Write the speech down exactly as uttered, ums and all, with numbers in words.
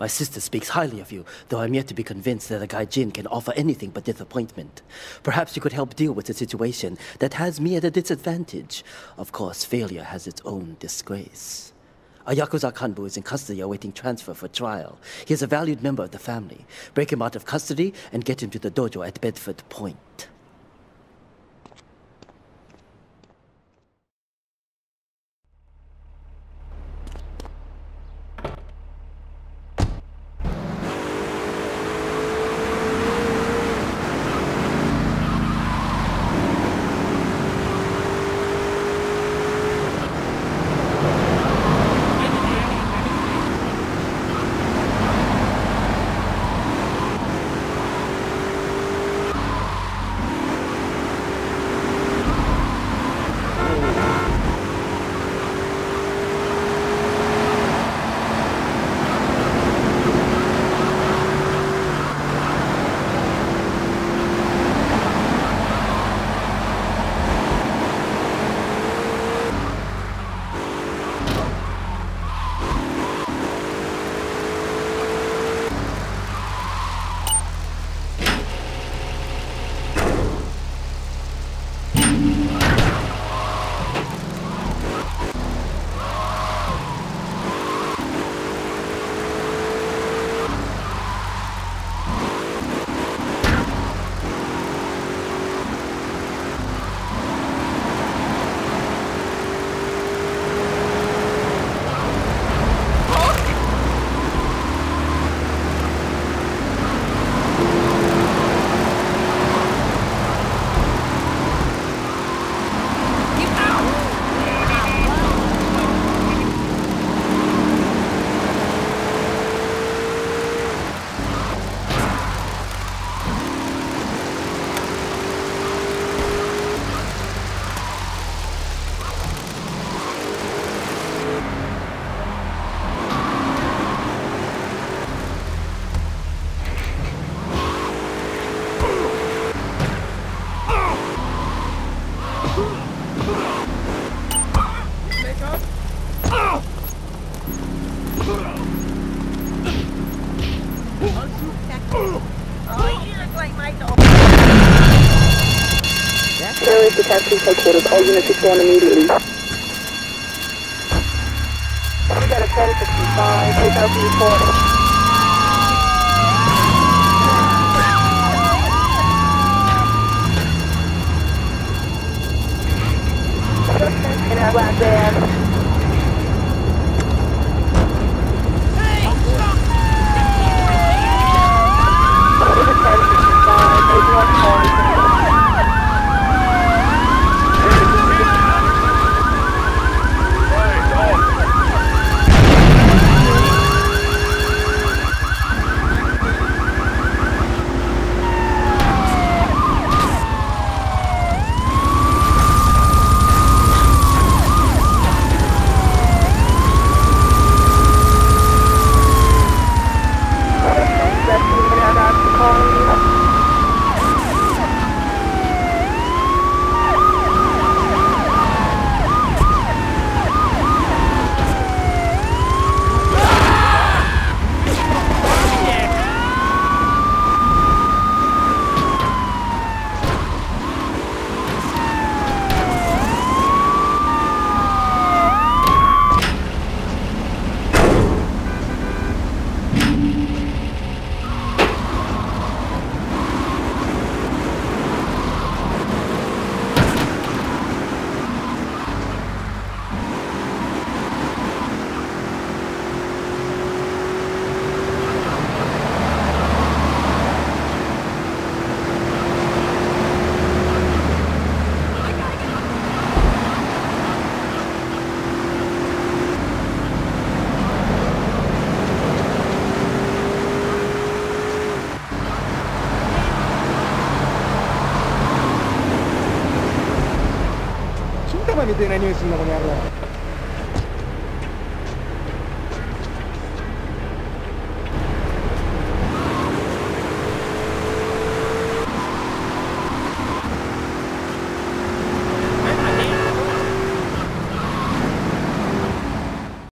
My sister speaks highly of you, though I'm yet to be convinced that a Gaijin can offer anything but disappointment. Perhaps you could help deal with a situation that has me at a disadvantage. Of course, failure has its own disgrace. A Yakuza Kanbu is in custody awaiting transfer for trial. He is a valued member of the family. Break him out of custody and get him to the dojo at Bedford Point. Police headquarters, all units respond immediately. We got a ten sixty-five, eight thousand report. In our black van. Cinta mah gitu yang nanya sih namanya Allah.